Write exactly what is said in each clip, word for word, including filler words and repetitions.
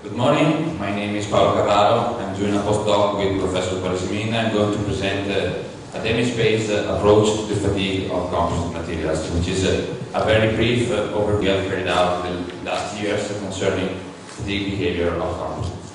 Good morning, my name is Paolo Carraro. I'm doing a postdoc with Professor Parisimina. I'm going to present uh, a damage-based uh, approach to the fatigue of composite materials, which is a, a very brief uh, overview we have carried out in the last years concerning fatigue behavior of composites.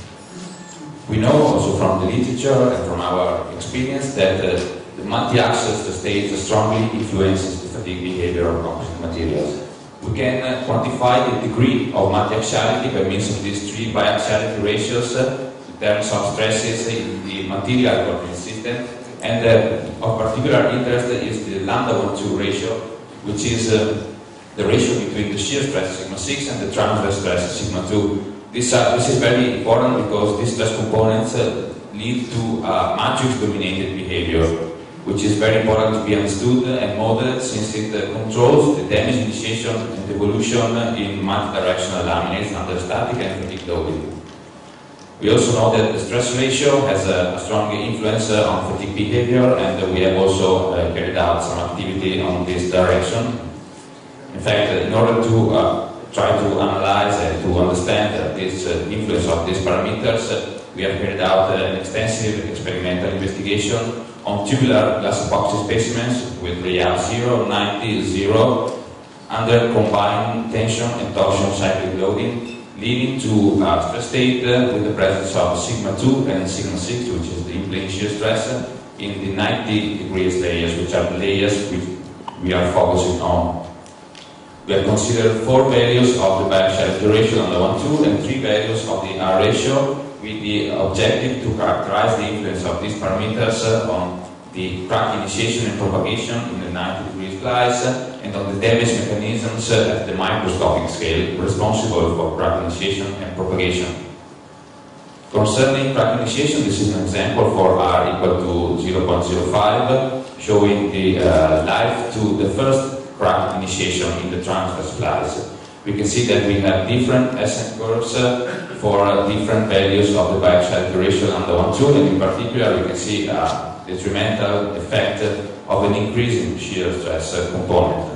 We know also from the literature and from our experience that uh, the multi-axis state strongly influences the fatigue behavior of composite materials. We can uh, quantify the degree of multi-axiality by means of these three biaxiality ratios uh, in terms of stresses in the material coordinate system, and uh, of particular interest is the lambda one two ratio, which is uh, the ratio between the shear stress sigma six and the transverse stress sigma two. This, uh, this is very important because these stress components uh, lead to uh, matrix-dominated behavior, which is very important to be understood and modeled since it uh, controls the damage initiation and evolution in multidirectional laminates under static and fatigue loading. We also know that the stress ratio has a, a strong influence uh, on fatigue behavior, and uh, we have also uh, carried out some activity on this direction. In fact, uh, in order to uh, try to analyze and to understand uh, this uh, influence of these parameters, uh, we have carried out uh, an extensive experimental investigation on tubular glass epoxy specimens with layout zero, ninety, zero, under combined tension and torsion cyclic loading, leading to a stress state uh, with the presence of sigma two and sigma six, which is the in-plane shear stress, uh, in the ninety degrees layers, which are the layers which we are focusing on. We have considered four values of the biaxiality ratio on the one two and three values of the R ratio, with the objective to characterize the influence of these parameters uh, on the crack initiation and propagation in the ninety degrees slice uh, and on the damage mechanisms uh, at the microscopic scale responsible for crack initiation and propagation. Concerning crack initiation, this is an example for R equal to zero point zero five, uh, showing the uh, life to the first crack initiation in the transverse slice. We can see that we have different ascent curves uh, for uh, different values of the biaxiality ratio on the one two, and in particular we can see a detrimental effect of an increase in shear stress uh, component.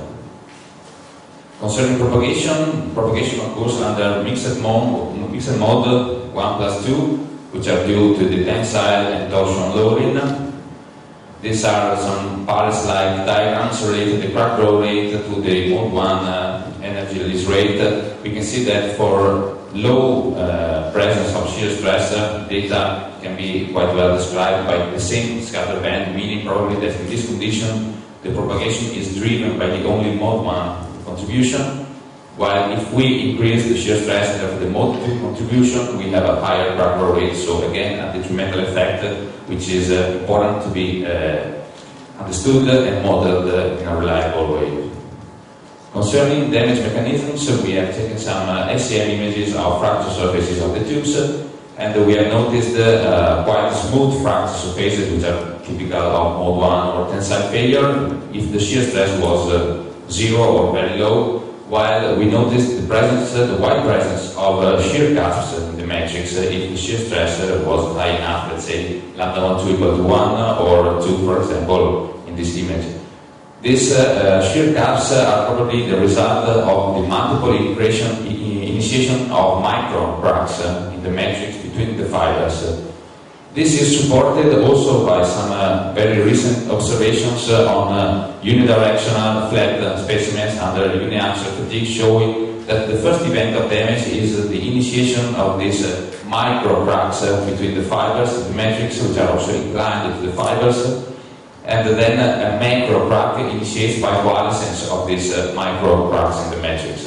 Concerning propagation, propagation occurs under mixed mode, mixed mode one plus two, which are due to the tensile and torsion loading. These are some Paris-like diagrams related to the crack growth rate to the mode one uh, energy release rate. Uh, we can see that for low uh, presence of shear stress, uh, data can be quite well described by the same scatter band, meaning probably that in this condition the propagation is driven by the only mode one contribution, while if we increase the shear stress and therefore the mode two contribution, we have a higher crack growth rate. So again, a detrimental effect, uh, which is uh, important to be uh, understood and modeled uh, in a reliable way. Concerning damage mechanisms, we have taken some uh, S E M images of fracture surfaces of the tubes, uh, and we have noticed uh, quite smooth fracture surfaces which are typical of mode one or tensile failure if the shear stress was uh, zero or very low, while we noticed the presence, uh, the wide presence of uh, shear cusps in the matrix uh, if the shear stress uh, was high enough, let's say lambda one two equal to one or two, for example, in this image. These uh, uh, shear caps uh, are probably the result of the multiple integration, initiation of micro cracks uh, in the matrix between the fibers. This is supported also by some uh, very recent observations uh, on uh, unidirectional flat uh, specimens under uniaxial fatigue, showing that the first event of damage is uh, the initiation of these uh, micro cracks uh, between the fibers of the matrix, which are also inclined to the fibers. And then a macro crack initiates by coalescence of these uh, micro cracks in the matrix.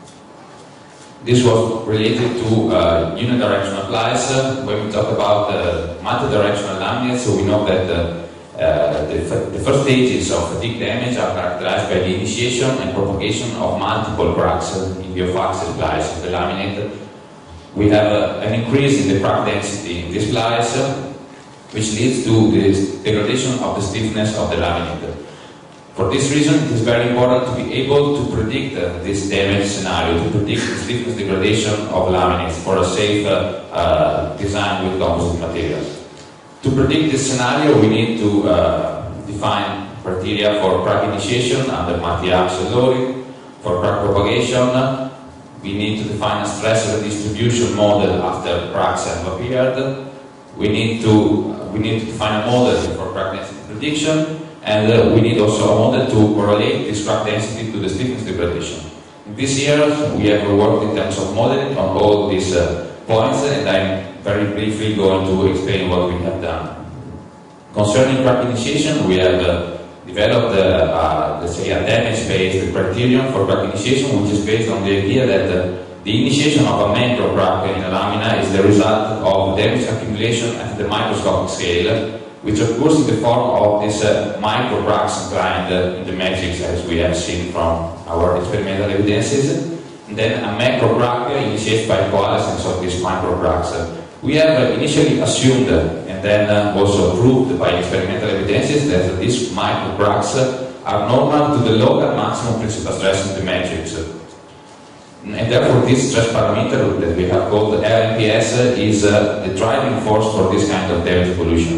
This was related to uh, unidirectional plies. Uh, when we talk about uh, multidirectional laminates, so we know that uh, uh, the, the first stages of fatigue damage are characterized by the initiation and propagation of multiple cracks uh, in the off-axis plies of the laminate. We have uh, an increase in the crack density in these plies, uh, which leads to the degradation of the stiffness of the laminate. For this reason, it is very important to be able to predict uh, this damage scenario, to predict the stiffness degradation of laminates for a safe uh, uh, design with composite materials. To predict this scenario, we need to uh, define criteria for crack initiation under multi-axial loading, for crack propagation, we need to define a stress redistribution model after cracks have appeared. We need to we need to define a model for crack density prediction, and uh, we need also a model to correlate this crack density to the stiffness degradation. In this year, we have worked in terms of modeling on all these uh, points, and I'm very briefly going to explain what we have done. Concerning crack initiation, we have uh, developed, uh, uh, let's say, a damage-based criterion for crack initiation, which is based on the idea that uh, the initiation of a macro crack in a lamina is the result of damage accumulation at the microscopic scale, which occurs in the form of these uh, micro cracks inclined uh, in the matrix, as we have seen from our experimental evidences. And then a macro crack initiated by coalescence of these micro cracks. We have uh, initially assumed uh, and then uh, also proved by experimental evidences that these micro cracks uh, are normal to the local maximum principal stress in the matrix. And therefore this stress parameter that we have called L M P S is uh, the driving force for this kind of damage evolution.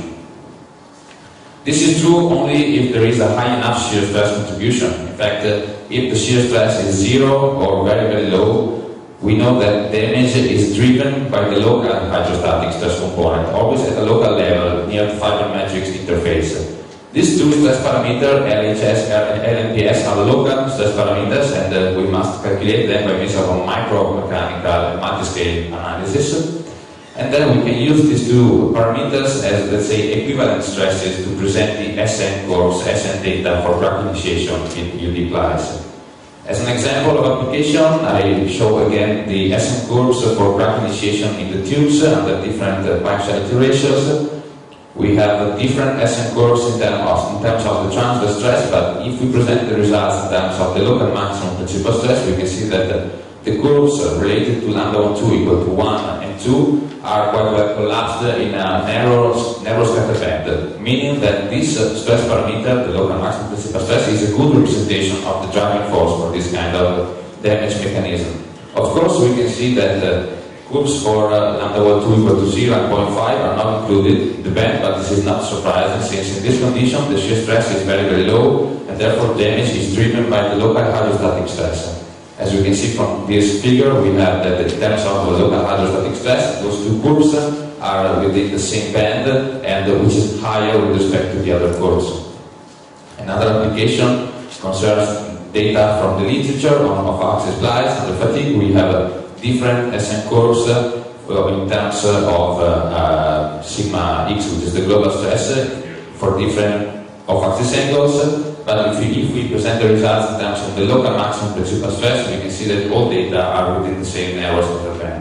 This is true only if there is a high enough shear stress contribution. In fact, uh, if the shear stress is zero or very very low, we know that damage is driven by the local hydrostatic stress component, always at a local level near the fiber matrix interface. These two stress parameters, L H S and L M P S, are local stress parameters, and uh, we must calculate them by means of a micromechanical multiscale analysis. And then we can use these two parameters as, let's say, equivalent stresses to present the S N curves, S N data for crack initiation in U D plies. As an example of application, I show again the S N curves for crack initiation in the tubes under different uh, pipe shallow ratios. We have different S N curves in terms, of, in terms of the transverse stress, but if we present the results in terms of the local maximum principal stress, we can see that the, the curves related to lambda one two equal to one and two are quite well collapsed in a narrow, narrow scatter band, meaning that this uh, stress parameter, the local maximum principal stress, is a good representation of the driving force for this kind of damage mechanism. Of course, we can see that uh, curves for uh, lambda one two equal to zero and zero point five are not included in the band, but this is not surprising since in this condition the shear stress is very very low and therefore damage is driven by the local hydrostatic stress. As you can see from this figure, we have that in terms of the local hydrostatic stress, those two curves are within the same band and uh, which is higher with respect to the other curves. Another application concerns data from the literature on off-axis plies. Under fatigue we have a different S N curves uh, in terms uh, of uh, uh, sigma x, which is the global stress, uh, for different off-axis angles. But if we, if we present the results in terms of the local maximum principal stress, we can see that all data are within the same narrow scatter band.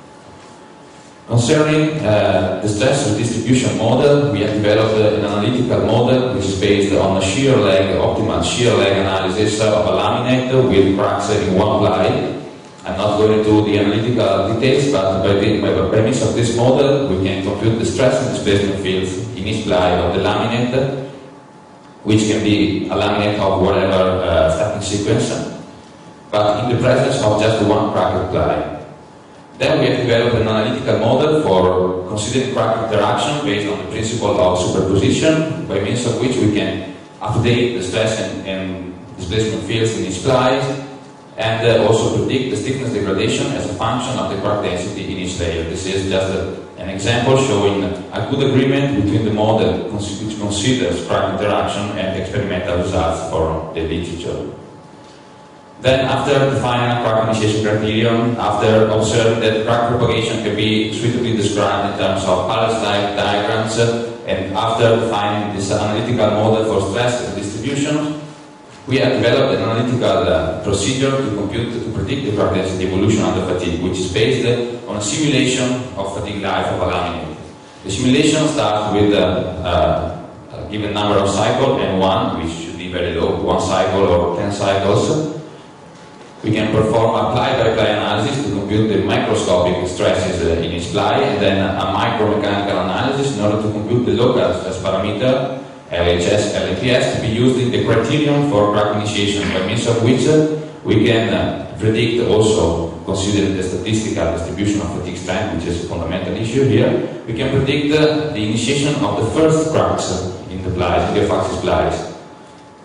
Concerning uh, the stress redistribution model, we have developed uh, an analytical model which is based on a shear lag, optimal shear lag analysis of a laminate with cracks in one ply. I'm not going into the analytical details, but by the, by the premise of this model, we can compute the stress and displacement fields in each ply of the laminate, which can be a laminate of whatever uh, stacking sequence, but in the presence of just one cracked ply. Then we have developed an analytical model for considering crack interaction based on the principle of superposition, by means of which we can update the stress and, and displacement fields in each ply, and uh, also predict the stiffness degradation as a function of the crack density in each layer. This is just a, an example showing a good agreement between the model which considers crack interaction and experimental results for the literature. Then, after defining a crack initiation criterion, after observing that crack propagation can be suitably described in terms of palette-like diagrams, and after defining this analytical model for stress distribution, we have developed an analytical uh, procedure to compute, to predict the crack density evolution under fatigue, which is based uh, on a simulation of fatigue life of a laminate. The simulation starts with uh, uh, a given number of cycles, n one, which should be very low, one cycle or ten cycles. We can perform a ply-by-ply analysis to compute the microscopic stresses uh, in each ply, and then a micromechanical analysis in order to compute the local stress parameter, L H S, L M P S, to be used in the criterion for crack initiation, by means of which uh, we can uh, predict also, considering the statistical distribution of fatigue strength, which is a fundamental issue here, we can predict uh, the initiation of the first cracks in the plies, in the off-axis plies.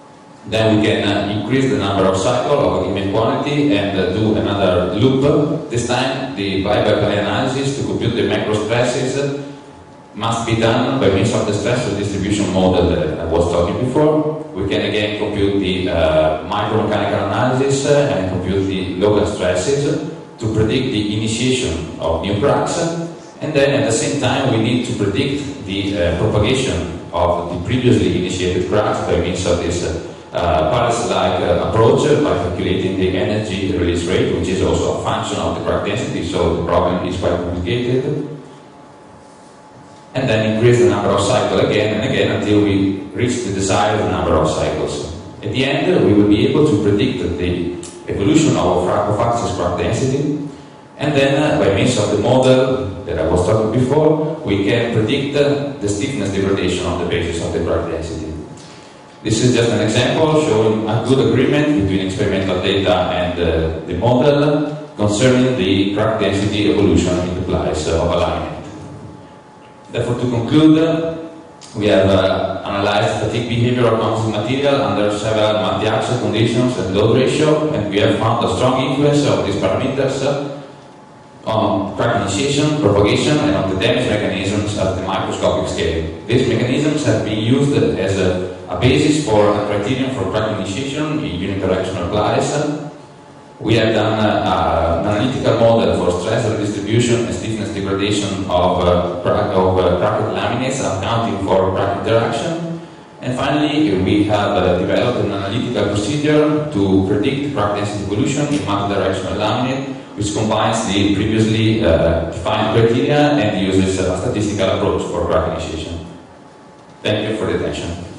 Then we can uh, increase the number of cycles of a given quantity and uh, do another loop. This time the by-by-by analysis to compute the macro stresses must be done by means of the stress distribution model that I was talking before. We can again compute the uh, micromechanical analysis uh, and compute the local stresses to predict the initiation of new cracks, and then at the same time we need to predict the uh, propagation of the previously initiated cracks by means of this uh, uh, pulse-like uh, approach uh, by calculating the energy release rate, which is also a function of the crack density, so the problem is quite complicated. And then increase the number of cycles again and again until we reach the desired number of cycles. At the end, we will be able to predict the evolution of of axis crack density, and then uh, by means of the model that I was talking before, we can predict uh, the stiffness degradation on the basis of the crack density. This is just an example showing a good agreement between experimental data and uh, the model concerning the crack density evolution in the place of alignment. Therefore, to conclude, uh, we have uh, analyzed fatigue behavior of composite material under several multi-axial conditions and load ratio, and we have found a strong influence of these parameters uh, on crack initiation, propagation, and on the damage mechanisms at the microscopic scale. These mechanisms have been used as a, a basis for a criterion for crack initiation in unidirectional plies. We have done uh, an analytical model for stress redistribution and stiffness degradation of, uh, crack, of uh, cracked laminates, accounting for crack interaction. And finally, we have uh, developed an analytical procedure to predict crack density evolution in multidirectional laminate, which combines the previously uh, defined criteria and uses a statistical approach for crack initiation. Thank you for the attention.